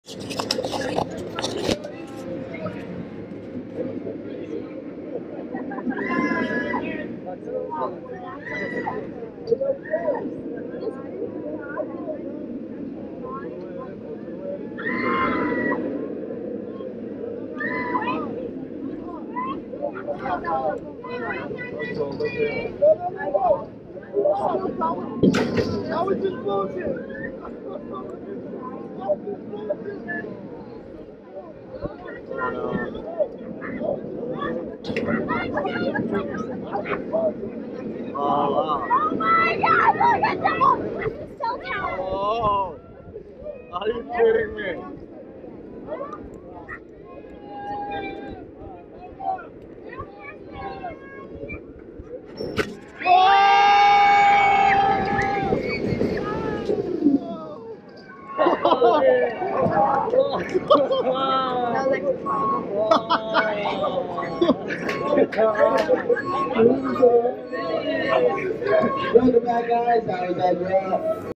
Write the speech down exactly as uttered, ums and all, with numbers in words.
That was just bullshit. Oh, wow. Oh my God! Look at that one! So talented. Oh, are you kidding me? Welcome back, guys. How was that, girl?